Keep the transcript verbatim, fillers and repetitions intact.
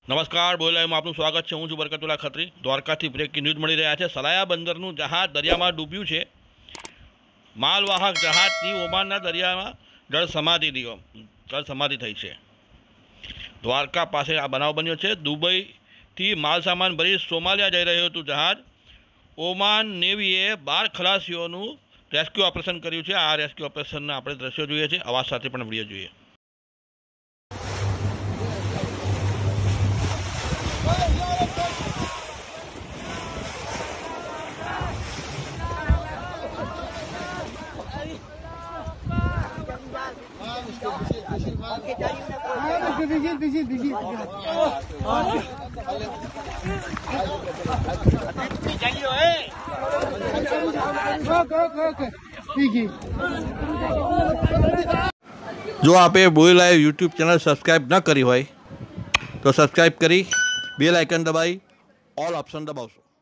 नमस्कार, बोलायમાં આપનું સ્વાગત છે। હું છું બરકતુલ્લા ખત્રી। દ્વારકાથી બ્રેકિંગ ન્યૂઝ મળી રહ્યા છે। સલાયા બંદરનું જહાજ દરિયામાં ડૂબ્યું છે। માલવાહક જહાજની ઓમાનના દરિયામાં જળ સમાધિ જળ સમાધિ થઈ છે। દ્વારકા પાસે આ બનાવ બન્યો છે। દુબઈથી માલસામાન ભરી સોમાલિયા જઈ રહ્યું હતું જહાજ। ઓમાન નેવીએ બાર ખલાસીઓનું રેસ્ક્યુ ઓપરેશન કર્યું છે। આ રેસ્ક્યુ ઓપરેશનના આપણે દ્રશ્યો જોઈએ છીએ, અવાજ સાથે પણ વિડીયો જોઈએ। Vigil, vigil, vigil. जो आपे बोल लाइव यूट्यूब चैनल सब्सक्राइब न करी हो तो सब्सक्राइब करी बेल आइकन दबाई ऑल ऑप्शन दबावशो।